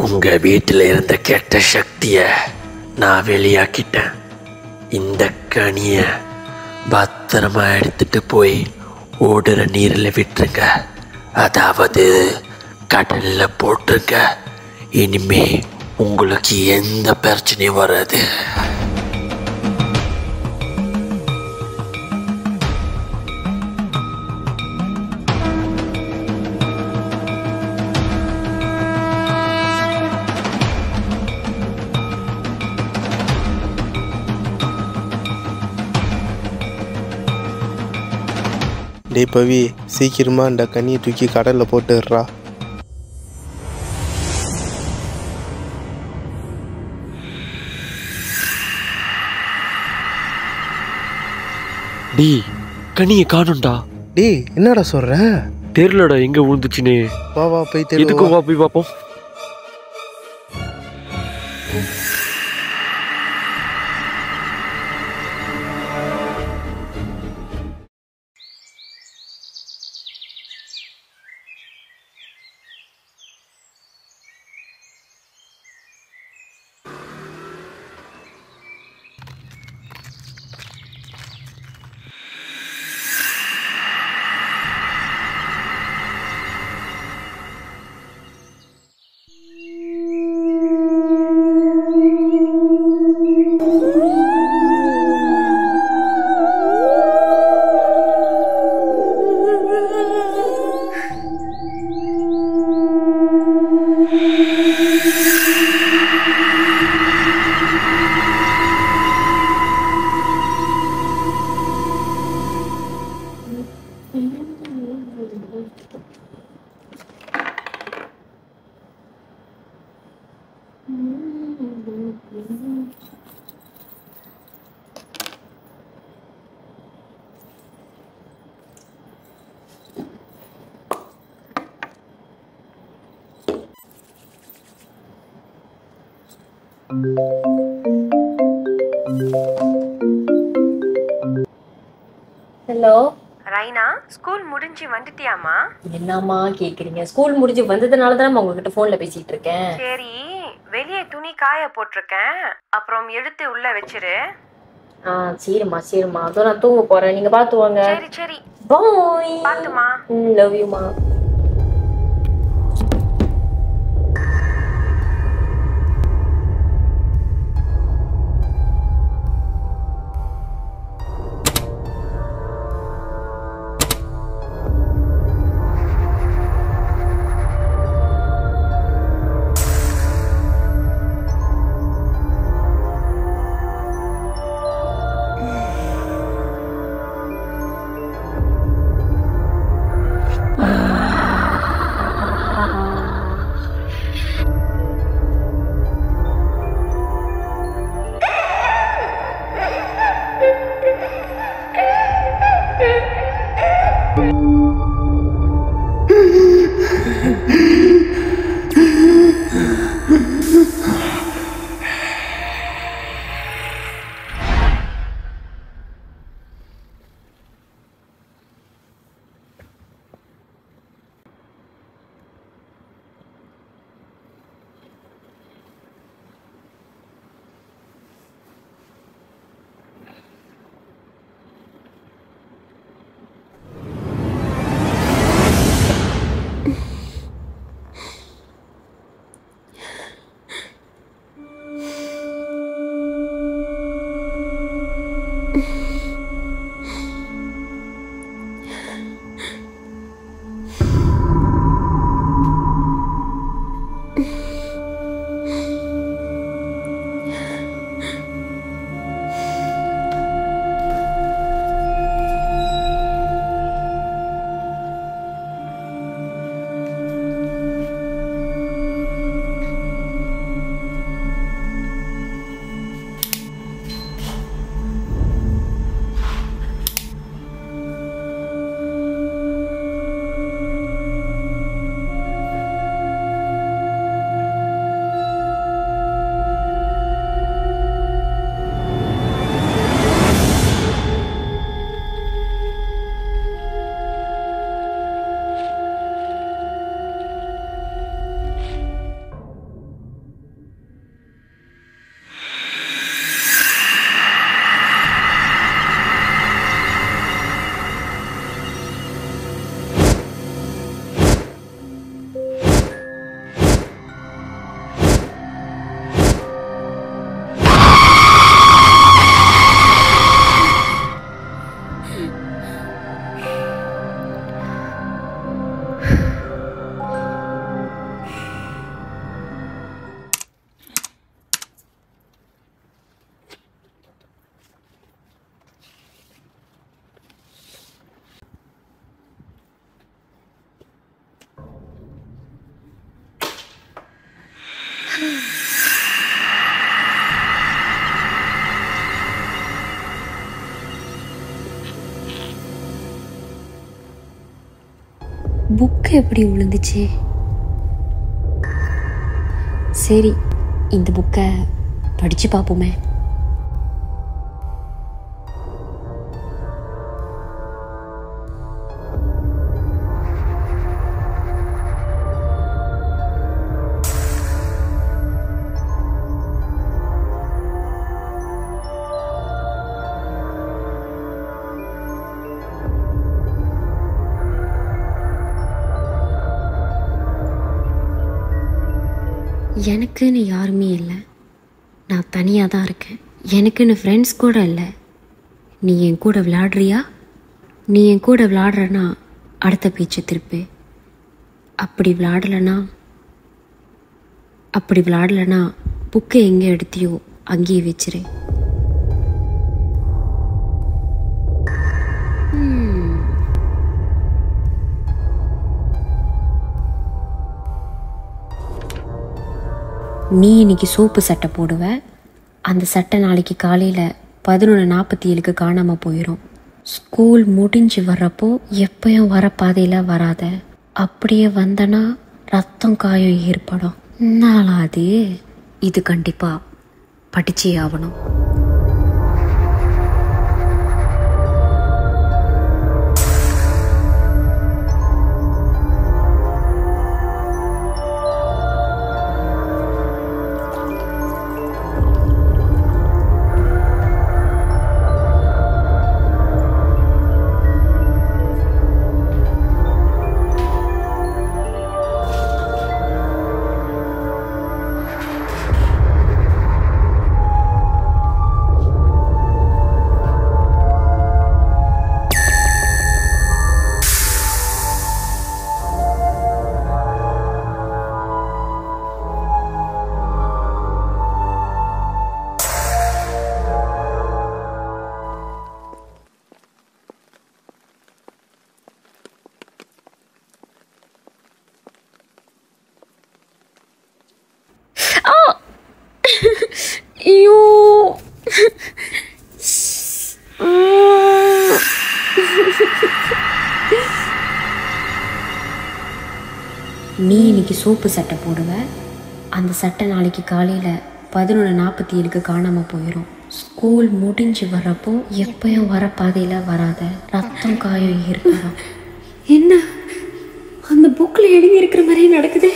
உங்க வீட்டில் இருந்த கெட்ட சக்தியை நான் வெளியாக்கிட்டேன். இந்த கனியை பத்திரமா எடுத்துட்டு போய் ஓடுற நீரில் விட்டுருங்க, அதாவது கடலில் போட்டுருங்க. இனிமே உங்களுக்கு எந்த பிரச்சனையும் வராது. டே பவி, சீக்கிரமா அந்த கனியை தூக்கி கடலில் போட்டுடுறா. டே கனியை காணும்டா. டே என்னடா சொல்ற? தெரியலடா எங்க விழுந்துச்சுன்னு. வா வா போய் எதுக்கும் வா போய் பார்ப்போம். ஹலோ ரைனா, ஸ்கூல் முடிஞ்சு வந்துட்டியாமா? என்னம்மா கேக்குறீங்க? ஸ்கூல் முடிஞ்சு வந்ததுனால தான் உங்ககிட்ட போன்ல பேசிட்டு இருக்கேன். சரி, வெளியே துணி காய போட்டிருக்கேன், அப்புறம் எடுத்து உள்ள வச்சிரு. சரிம்மா சரிம்மா, அதோ நான் தூங்க போறேன், நீங்க பாத்து வாங்க. சரி சரி, பாய். பாத்துமா. லவ் யூமா. புக்கு எப்படி விழுந்துச்சு? சரி, இந்த புக்கை படித்து பார்ப்போமே. எனக்குன்னு யாருமே இல்லை, நான் தனியாக தான் இருக்கேன். எனக்குன்னு ஃப்ரெண்ட்ஸ் கூட இல்லை. நீ என் கூட விளையாடுறியா? நீ என் கூட விளையாடுறனா அடுத்த பேச்சு திருப்பு. அப்படி விளையாடலனா புக்கை எங்கே எடுத்தியோ அங்கேயே வச்சிரு. நீ இன்னைக்கு சோப்பு சட்டை போடுவ. அந்த சட்டை நாளைக்கு காலையில் 11:47 காணாமல் போயிடும். ஸ்கூல் முடிஞ்சு வர்றப்போ எப்பயும் வர பாதையில் வராத. அப்படியே வந்தனா ரத்தம் காயம் ஏற்படும். நாளாது இது கண்டிப்பாக படிச்சே ஆகணும். ஐயோ, நீ இன்னைக்கு சோப்பு சட்டை போடுவ. அந்த சட்டை நாளைக்கு காலையில் 11:47 காணாமல் போயிடும். ஸ்கூல் முடிஞ்சு வர்றப்போ எப்பயும் வர பாதையில் வராத. ரத்தம் காயம் ஏற்படும். என்ன அந்த புக்கில் எழுதி இருக்கிற மாதிரியே நடக்குது.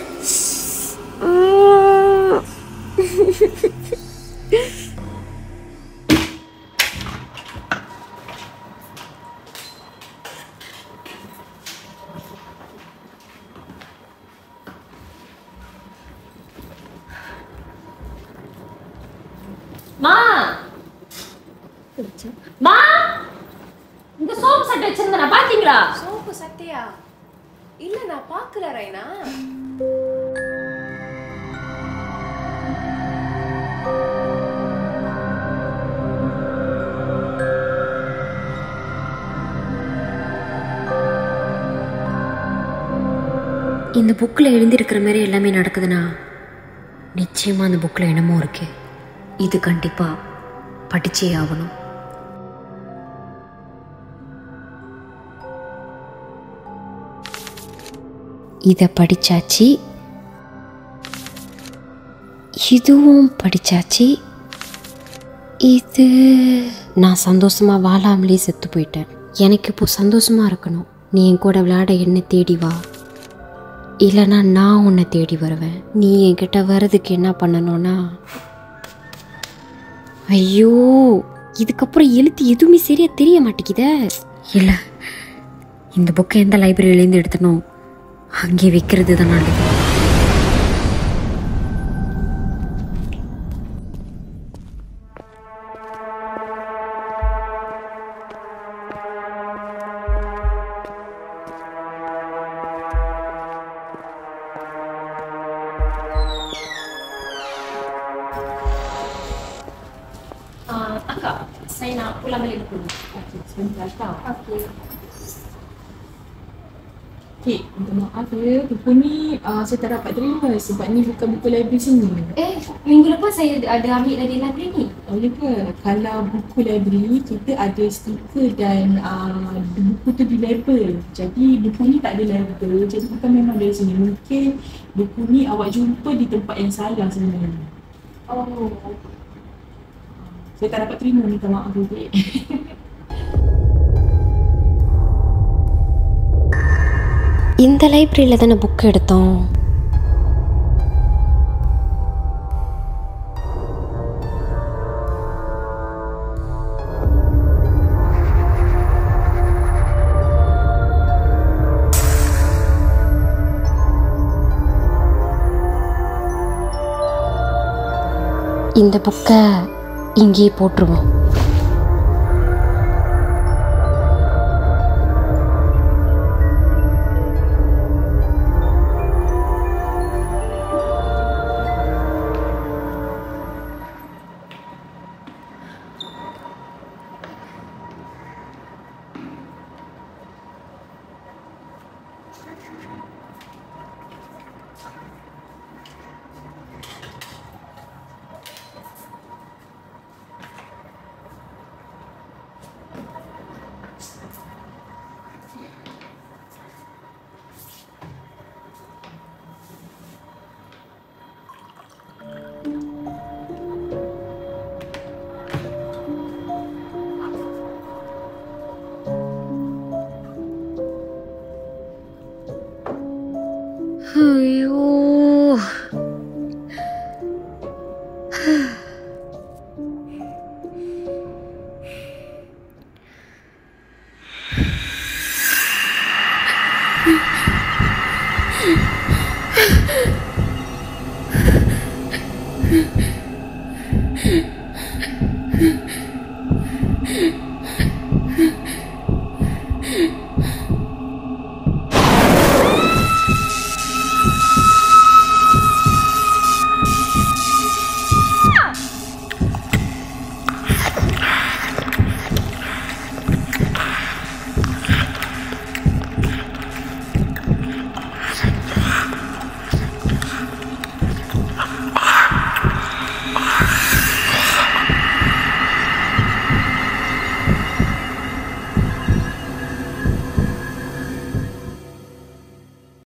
மா, இந்த சோப்பு சட்டை வச்சிருந்தா பாத்தீங்களா? சோப்பு சட்டையா? இல்ல, நான் பாக்கல ரைனா. இந்த புக்கில் எழுந்திருக்கிற மாதிரி எல்லாமே நடக்குதுன்னா நிச்சயமாக அந்த புக்கில் என்னமோ இருக்கு. இது கண்டிப்பாக படிச்சே ஆகணும். இதை படித்தாச்சு, இதுவும் படித்தாச்சு. இது நான் சந்தோஷமாக வாழாமலே செத்து போயிட்டேன். எனக்கு இப்போ சந்தோஷமாக இருக்கணும். நீ என் கூட விளையாட என்ன தேடி வா, இல்லைனா நான் உன்னை தேடி வருவேன். நீ என்கிட்ட வர்றதுக்கு என்ன பண்ணணும்னா, ஐயோ இதுக்கப்புறம் எழுத்து எதுவுமே சரியாக தெரிய மாட்டேங்குதே. இல்லை, இந்த புக்கை எந்த லைப்ரரியிலேருந்து எடுத்தனோ அங்கே வைக்கிறது தான் நல்லது. அக்கா, சைனா புலாமல் இருக்கணும். Okay. Minta maaf ya, buku ni saya tak dapat terima sebab ni bukan buku library sini. Minggu lepas saya ada ambil dari library ni. Oh ya ke? Kalau buku library, kita ada stiker dan buku tu di label. Jadi buku ni tak ada label, jadi bukan memang dari sini. Mungkin buku ni awak jumpa di tempat yang salah sebenarnya. Oh. Saya tak dapat terima, minta maaf dek. இந்த லைப்ரரியில் தானே book எடுத்தோம். இந்த புக்கை இங்கேயே போட்டுருவோம்.